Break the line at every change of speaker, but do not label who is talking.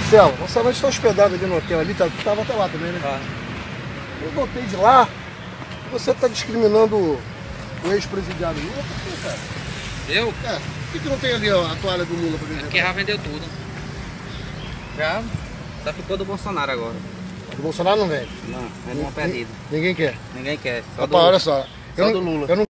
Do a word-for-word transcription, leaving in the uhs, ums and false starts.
Marcelo, nossa noite está hospedado ali no hotel ali, tá, tu tava até lá também, né?
Ah.
Eu voltei de lá, você tá discriminando o ex-presidiário Lula, por quê, cara?
Eu?
É, por que, que não tem ali ó, a toalha do Lula pra vender?
Porque já vendeu tudo. Já, só ficou do Bolsonaro agora.
Do Bolsonaro não vende?
Não, é uma perdida.
Ninguém quer.
Ninguém quer. Só
Rapaz,
do,
olha só.
só
eu
do
não,
Lula.
Eu não